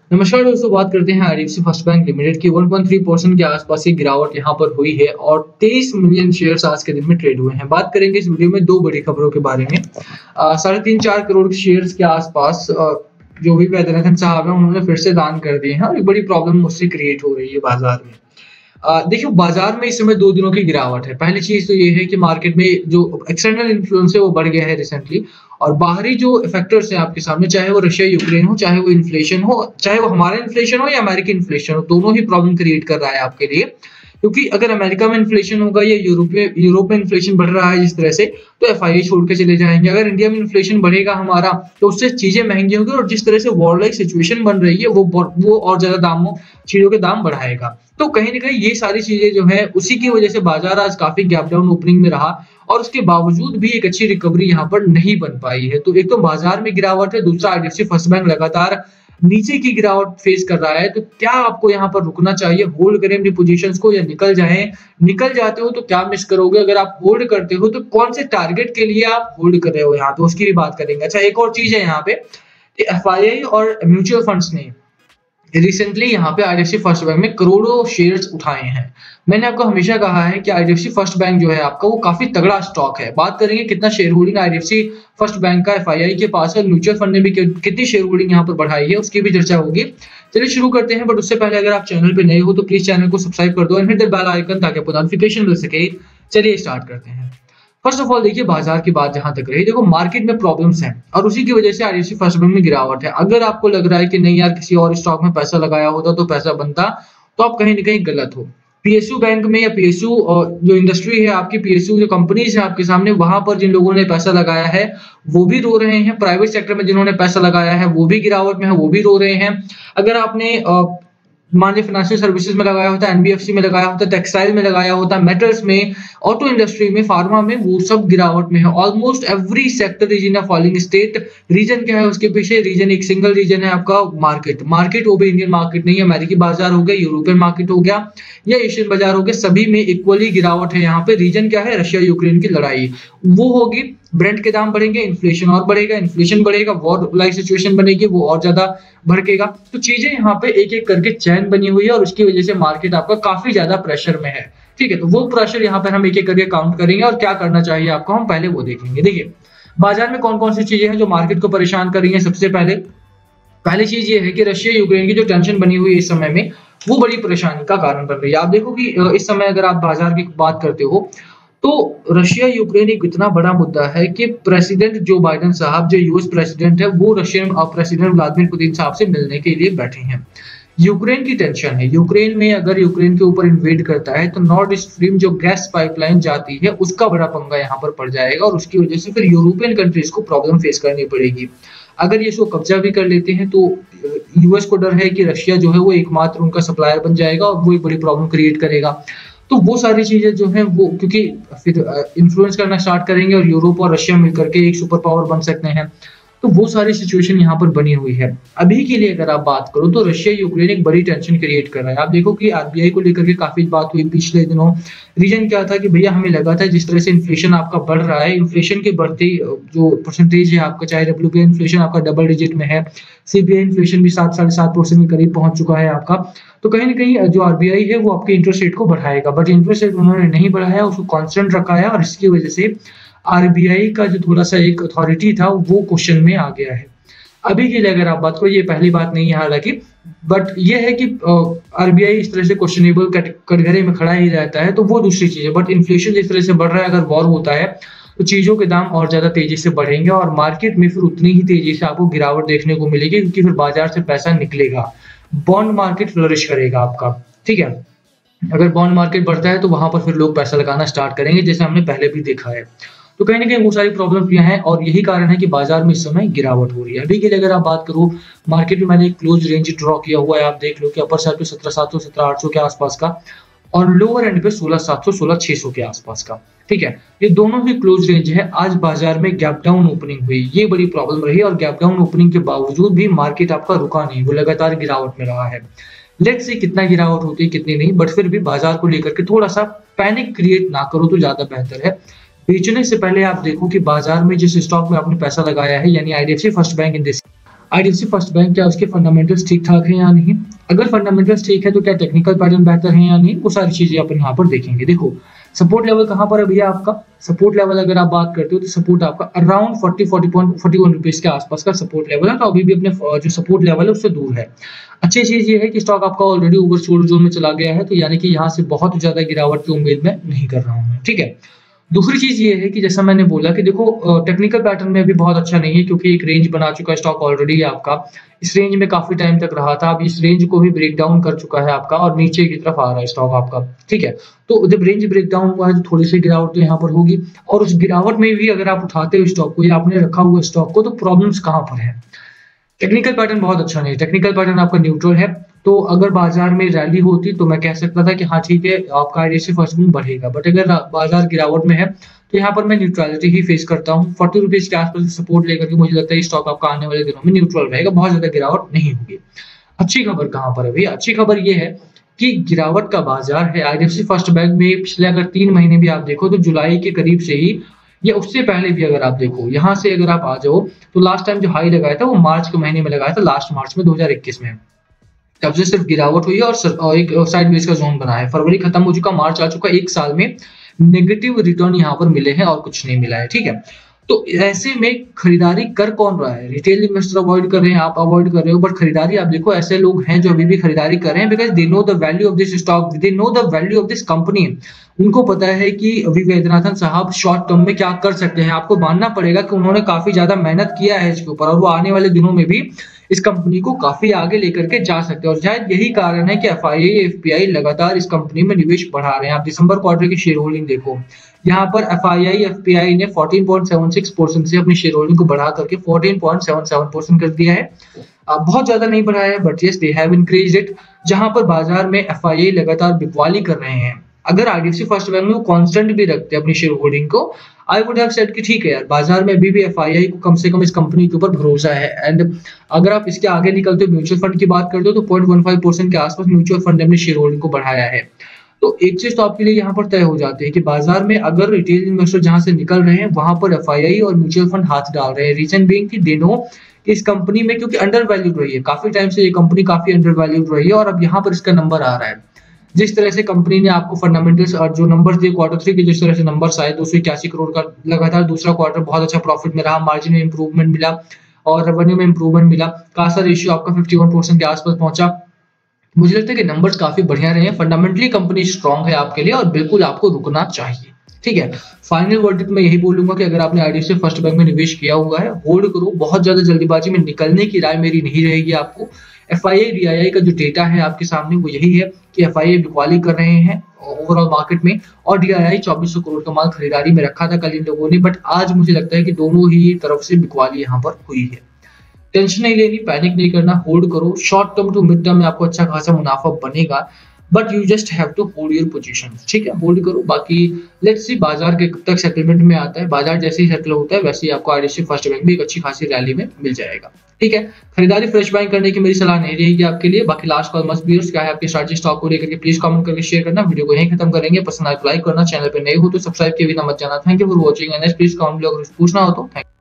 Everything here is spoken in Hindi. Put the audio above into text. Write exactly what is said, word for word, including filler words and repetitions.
नमस्कार दोस्तों, बात करते हैं आईडीएफसी फर्स्ट बैंक लिमिटेड की वन पॉइंट थ्री परसेंट के आसपास की गिरावट यहाँ पर हुई है और तेईस मिलियन शेयर्स आज के दिन में ट्रेड हुए हैं। बात करेंगे इस वीडियो में दो बड़ी खबरों के बारे में। अ, साढ़े तीन चार करोड़ शेयर्स के आसपास अ, जो भी वैद्यनाथन साहब हैं उन्होंने फिर से दान कर दिए हैं और एक बड़ी प्रॉब्लम उससे क्रिएट हो रही है बाजार में। अ, देखिए, बाजार में इस समय दो दिनों की गिरावट है। पहली चीज़ तो ये है कि मार्केट में जो एक्सटर्नल इन्फ्लुएंस है वो बढ़ गया है रिसेंटली, और बाहरी जो फैक्टर्स हैं आपके सामने, चाहे वो रशिया यूक्रेन हो, चाहे वो इन्फ्लेशन हो, चाहे वो हमारा इन्फ्लेशन हो या अमेरिकी इन्फ्लेशन हो, दोनों ही प्रॉब्लम क्रिएट कर रहा है आपके लिए। क्योंकि अगर अमेरिका में इन्फ्लेशन होगा या यूरोप में यूरोप में इन्फ्लेशन बढ़ रहा है जिस तरह से, तो एफआईआई छोड़ के चले जाएंगे। अगर इंडिया में इन्फ्लेशन बढ़ेगा हमारा, तो उससे चीजें महंगी होंगी और जिस तरह से वॉर लाइक सिचुएशन बन रही है वो वो और ज्यादा दामों चीजों के दाम बढ़ाएगा। तो कहीं ना कहीं ये सारी चीजें जो है, उसी की वजह से बाजार आज काफी गैप डाउन ओपनिंग में रहा और उसके बावजूद भी एक अच्छी रिकवरी यहाँ पर नहीं बन पाई है। तो एक तो बाजार में गिरावट है, दूसरा आईडीएफसी फर्स्ट बैंक लगातार नीचे की गिरावट फेस कर रहा है। तो क्या आपको यहाँ पर रुकना चाहिए, होल्ड करें अपनी पोजीशंस को या निकल जाएं? निकल जाते हो तो क्या मिस करोगे? अगर आप होल्ड करते हो तो कौन से टारगेट के लिए आप होल्ड कर रहे हो यहाँ, तो उसकी भी बात करेंगे। अच्छा, एक और चीज है यहाँ पे, एफआईआई और म्यूचुअल फंड्स ने रिसेंटली यहाँ पे आईडीएफसी फर्स्ट बैंक में करोड़ों शेयर्स उठाए हैं। मैंने आपको हमेशा कहा है कि आईडीएफसी फर्स्ट बैंक जो है आपका, वो काफी तगड़ा स्टॉक है। बात करेंगे कितना share holding IDFC first bank का एफआईआई के पास है, म्यूचुअल फंड ने भी कितनी शेयर होल्डिंग यहाँ पर बढ़ाई है, उसकी भी चर्चा होगी। चलिए शुरू करते हैं, बट उससे पहले अगर आप चैनल पे नए हो तो प्लीज चैनल को सब्सक्राइब कर दो and hit the bell icon ताकि आपको नोटिफिकेशन मिल सके। चलिए स्टार्ट करते हैं। फर्स्ट ऑफ ऑल देखिए, बाजार की बात जहां तक रही, देखो मार्केट में प्रॉब्लम्स हैं और उसी की वजह से आईडीएफसी फर्स्ट बैंक में गिरावट है। अगर आपको लग रहा है कि नहीं यार, किसी और स्टॉक में पैसा लगाया होता तो पैसा बनता, तो आप कहीं ना कहीं गलत हो। पीएसयू बैंक में या पीएसयू जो इंडस्ट्री है आपकी, पीएसयू जो कंपनीज है आपके सामने, वहां पर जिन लोगों ने पैसा लगाया है वो भी रो रहे हैं। प्राइवेट सेक्टर में जिन्होंने पैसा लगाया है वो भी गिरावट में है, वो भी रो रहे हैं। अगर आपने मान लीजिए फाइनेंशियल सर्विसेज में लगाया होता, एनबीएफसी में लगाया होता, टेक्सटाइल में लगाया होता, मेटल्स में, ऑटो इंडस्ट्री में, फार्मा में, वो सब गिरावट में है। Almost every sector is in a falling state. Reason क्या है उसके पीछे? रीजन एक सिंगल रीजन है आपका, मार्केट। मार्केट वो भी इंडियन मार्केट नहीं है, अमेरिकी बाजार हो गया, यूरोपियन मार्केट हो गया या एशियन बाजार हो गया, सभी में इक्वली गिरावट है यहाँ पे। रीजन क्या है? रशिया यूक्रेन की लड़ाई वो होगी, ब्रेंट के दाम बढ़ेंगे, इन्फ्लेशन और बढ़ेगा, इन्फ्लेशन बढ़ेगा, वॉर लाइक सिचुएशन बनेगी, वो और ज्यादा भड़केगा। तो चीजें यहाँ पे एक एक करके चैन बनी हुई है और उसकी वजह से मार्केट आपका काफी ज्यादा प्रेशर में है। ठीक है, तो वो प्रेशर यहाँ पर हम एक एक करके काउंट करेंगे और क्या करना चाहिए आपको, हम पहले वो देखेंगे। देखिए, बाजार में कौन कौन सी चीजें हैं जो मार्केट को परेशान कर रही है। सबसे पहले पहली चीज ये है कि रशिया यूक्रेन की जो टेंशन बनी हुई है इस समय में, वो बड़ी परेशानी का कारण बन रही है। आप देखो कि इस समय अगर आप बाजार की बात करते हो तो रशिया यूक्रेन एक इतना बड़ा मुद्दा है कि प्रेसिडेंट जो बाइडेन साहब, जो यूएस प्रेसिडेंट है, वो रशियन प्रेसिडेंट व्लादिमीर पुतिन साहब से मिलने के लिए बैठे हैं। यूक्रेन की टेंशन है। यूक्रेन में अगर यूक्रेन के ऊपर इन्वेड करता है तो नॉर्थ स्ट्रीम जो गैस पाइपलाइन जाती है उसका बड़ा पंगा यहाँ पर पड़ जाएगा और उसकी वजह से फिर यूरोपियन कंट्रीज को प्रॉब्लम फेस करनी पड़ेगी। अगर ये इसको कब्जा भी कर लेते हैं तो यूएस को डर है कि रशिया जो है वो एकमात्र उनका सप्लायर बन जाएगा और वो एक बड़ी प्रॉब्लम क्रिएट करेगा। तो वो सारी चीजें जो है वो, क्योंकि फिर इन्फ्लुएंस करना स्टार्ट करेंगे और यूरोप और रशिया मिलकर के एक सुपर पावर बन सकते हैं। तो वो सारी सिचुएशन यहाँ पर बनी हुई है। अभी के लिए अगर आप बात करो तो रशिया यूक्रेन एक बड़ी टेंशन क्रिएट कर रहा है। आप देखो कि आरबीआई को लेकर के काफी बात हुई पिछले दिनों। रीजन क्या था कि भैया हमें लगा था जिस तरह से इन्फ्लेशन आपका बढ़ रहा है, इन्फ्लेशन के बढ़ते जो परसेंटेज है आपका, चाहे डब्ल्यूपीआई इन्फ्लेशन आपका डबल डिजिट में है, सीपीआई इन्फ्लेशन भी सात साढ़े सात परसेंट के करीब पहुंच चुका है आपका, तो कहीं ना कहीं जो आरबीआई है वो आपके इंटरेस्ट रेट को बढ़ाएगा। बट इंटरेस्ट रेट उन्होंने नहीं बढ़ाया, उसको कांस्टेंट रखा है और इसकी वजह से आरबीआई का जो थोड़ा सा एक अथॉरिटी था वो क्वेश्चन में आ गया है। अभी के लिए अगर आप बात करो, ये पहली बात नहीं है हालांकि, बट ये है कि आरबीआई इस तरह से क्वेश्चनेबल कटघरे में खड़ा ही रहता है, तो वो दूसरी चीज है। बट इन्फ्लेशन जिस तरह से बढ़ रहा है, अगर वॉर होता है तो चीजों के दाम और ज्यादा तेजी से बढ़ेंगे और मार्केट में फिर उतनी ही तेजी से आपको गिरावट देखने को मिलेगी, क्योंकि फिर बाजार से पैसा निकलेगा, बॉन्ड मार्केट फ्लरिश करेगा आपका। ठीक है, अगर बॉन्ड मार्केट बढ़ता है तो वहां पर फिर लोग पैसा लगाना स्टार्ट करेंगे, जैसे हमने पहले भी देखा है। तो कहीं ना कहीं वो सारी प्रॉब्लम यहाँ है और यही कारण है कि बाजार में इस समय गिरावट हो रही है। अभी के लिए अगर आप बात करो, मार्केट में मैंने एक क्लोज रेंज ड्रॉ किया हुआ है, आप देख लो कि अपर साइड पे सत्रह सात सौ सत्रह आठ सौ के आसपास का और लोअर एंड पे सोलह सात सौ सोलह छह सौ के आसपास का। ठीक है, ये दोनों ही क्लोज रेंज है। आज बाजार में गैप डाउन ओपनिंग हुई, ये बड़ी प्रॉब्लम रही और गैप डाउन ओपनिंग के बावजूद भी मार्केट आपका रुका नहीं, वो लगातार गिरावट में रहा है। लेट्स सी कितना गिरावट होती है कितनी नहीं, बट फिर भी बाजार को लेकर के थोड़ा सा पैनिक क्रिएट ना करो तो ज्यादा बेहतर है। बेचने से पहले आप देखो कि बाजार में जिस स्टॉक में आपने पैसा लगाया है, यानी IDFC first bank in this IDFC first bank क्या उसके फंडामेंटल्स ठीक ठाक हैं या नहीं, अगर फंडामेंटल्स ठीक है तो क्या टेक्निकल पैटर्न बेहतर है या नहीं, वो सारी चीजें अपन यहाँ पर देखेंगे। देखो सपोर्ट लेवल कहाँ पर है भैया आपका, सपोर्ट लेवल अगर आप बात करते हो तो सपोर्ट आपका around forty forty point forty one rupees के आसपास का सपोर्ट लेवल है, तो अभी भी अपने जो सपोर्ट लेवल है उससे दूर है। अच्छी चीज ये है कि स्टॉक आपका ऑलरेडी ओवरसोल्ड जोन में चला गया है, तो यानी कि यहाँ से बहुत ज्यादा गिरावट की उम्मीद मैं नहीं कर रहा हूँ, ठीक है। दूसरी चीज ये है कि जैसा मैंने बोला कि देखो टेक्निकल पैटर्न में अभी बहुत अच्छा नहीं है, क्योंकि एक रेंज बना चुका है स्टॉक ऑलरेडी आपका, इस रेंज में काफी टाइम तक रहा था, अब इस रेंज को भी ब्रेक डाउन कर चुका है आपका और नीचे की तरफ आ रहा है स्टॉक आपका, ठीक है। तो जब रेंज ब्रेक डाउन हुआ है तो थोड़ी सी गिरावट तो यहाँ पर होगी, और उस गिरावट में भी अगर आप उठाते हो स्टॉक को या आपने रखा हुआ स्टॉक को, तो प्रॉब्लम्स कहाँ पर है, टेक्निकल पैटर्न बहुत अच्छा नहीं है, टेक्निकल पैटर्न आपका न्यूट्रल है। तो अगर बाजार में रैली होती तो मैं कह सकता था कि हाँ ठीक है आपका आईडीएफसी फर्स्ट बैंक बढ़ेगा, बट अगर बाजार गिरावट में है तो यहाँ पर मैं न्यूट्रलिटी ही फेस करता हूँ। फोर्टी रुपीज के आसपास सपोर्ट लेकर के मुझे लगता है स्टॉक आपका आने वाले दिनों में न्यूट्रल रहेगा, बहुत ज्यादा गिरावट नहीं होगी। अच्छी खबर कहाँ पर है भैया, अच्छी खबर ये है कि गिरावट का बाजार है आईडीएफसी फर्स्ट बैंक में। पिछले अगर तीन महीने भी आप देखो तो जुलाई के करीब से ही या उससे पहले भी अगर आप देखो, यहाँ से अगर आप आ जाओ तो लास्ट टाइम जो हाई लगाया था वो मार्च के महीने में लगाया था, लास्ट मार्च में दो हज़ार इक्कीस में, तब से सिर्फ गिरावट हुई है और, और एक साइड बेस का जोन बना है। फरवरी खत्म हो चुका, मार्च आ चुका, एक साल में नेगेटिव रिटर्न यहाँ पर मिले हैं और कुछ नहीं मिला है, ठीक है। तो ऐसे में खरीदारी कर कौन रहा है, रिटेल इन्वेस्टर अवॉइड कर रहे हैं, आप अवॉइड कर रहे हो, बट खरीदारी आप देखो ऐसे लोग हैं जो अभी भी खरीदारी कर रहे हैं, because they know the value of this stock, they know the value of this company. उनको पता है कि वी वैद्यनाथन साहब शॉर्ट टर्म में क्या कर सकते हैं। आपको मानना पड़ेगा कि उन्होंने काफी ज्यादा मेहनत किया है इसके ऊपर, और वो आने वाले दिनों में भी इस कंपनी को काफी आगे लेकर के जा सकते हैं, और शायद यही कारण है कि एफआईआई एफपीआई लगातार इस कंपनी में निवेश बढ़ा रहे हैं। आप दिसंबर क्वार्टर की शेयर होल्डिंग देखो, यहाँ पर एफआईआई एफपीआई ने fourteen point seven six percent से अपनी शेयर होल्डिंग को बढ़ा करके fourteen point seven seven percent कर दिया है। बहुत ज्यादा नहीं बढ़ाया है, but yes they have increased it. जहां पर बाजार में एफआईआई लगातार बिकवाली कर रहे हैं, अगर आईडीएफसी फर्स्ट बैंक में वो कांस्टेंट भी रखते हैं अपनी शेयर होल्डिंग को, आई वुड हैव सेड कि ठीक है यार, बाजार में अभी भी एफआईआई को कम से कम इस कंपनी के ऊपर भरोसा है। एंड अगर आप इसके आगे निकलते हो, म्यूचुअल फंड की बात करते हो, तो पॉइंट वन फाइव परसेंट के आसपास म्यूचुअल फंड ने अपनी शेयर होल्डिंग को बढ़ाया है। तो एक चीज तो आपके लिए यहाँ पर तय हो जाती है कि बाजार में अगर रिटेल इन्वेस्टर जहां से निकल रहे हैं वहां पर एफआईआई और म्यूचुअल फंड हाथ डाल रहे हैं। रीजन बीइंग कि दे नो कि इस कंपनी में, क्योंकि अंडर वैल्यूड रही है काफी टाइम से, ये कंपनी काफी अंडर वैल्यूड रही है, और अब यहाँ पर इसका नंबर आ रहा है। जिस तरह से कंपनी ने आपको फंडामेंटल्स और जो नंबर दिए क्वार्टर थ्री के, जिस तरह से नंबर्स आए, दो सौ इक्यासी करोड़ का लगातार दूसरा क्वार्टर बहुत अच्छा प्रॉफिट में रहा, मार्जिन में इंप्रूवमेंट मिला और रेवेन्यू में इंप्रूवमेंट मिला, कासा रेशियो आपका फिफ्टी वन परसेंट के आसपास पहुंचा। मुझे लगता है कि नंबर्स काफी बढ़िया रहे हैं, फंडामेंटली कंपनी स्ट्रांग है आपके लिए और बिल्कुल आपको रुकना चाहिए, ठीक है। फाइनल वर्डिक्ट में यही बोलूंगा कि अगर आपने आईडीएफसी फर्स्ट बैंक में निवेश किया हुआ है, होल्ड करो, बहुत ज्यादा जल्दीबाजी में निकलने की राय मेरी नहीं रहेगी आपको। एफआईआई डीआईआई का जो डेटा है आपके सामने वो यही है कि एफआईआई बिकवाली कर रहे हैं ओवरऑल मार्केट में, और डीआईआई चौबीस सौ करोड़ का माल खरीदारी में रखा था कल इन लोगों ने, बट आज मुझे लगता है कि दोनों ही तरफ से बिकवाली यहाँ पर हुई है। टेंशन नहीं लेनी, पैनिक नहीं करना, होल्ड करो, short term to mid term में आपको अच्छा खासा मुनाफा बनेगा, but you just have to hold your position, ठीक है, होल्ड करो। बाकी लेट्स सी बाजार के कब तक सेटलमेंट में आता है, बाजार जैसे ही सेटल होता है वैसे ही आपको आईडीएफसी फर्स्ट बैंक भी एक अच्छी खासी रैली में मिल जाएगा, ठीक है। खरीदारी फ्रेश बाइंग करने की मेरी सलाह नहीं रहेगी आपके लिए। बाकी लास्ट कॉल मस्ट बी क्या है आपके स्ट्रैटेजी स्टॉक को लेकर के, प्लीज कमेंट करके शेयर करना। वीडियो को यहीं खत्म करेंगे, पसंद आए तो लाइक करना, चैनल पर नए हो तो सब्सक्राइब किए बिना मत जाना। Thank you for watching and please comment अगर पूछना हो तो। Thank you.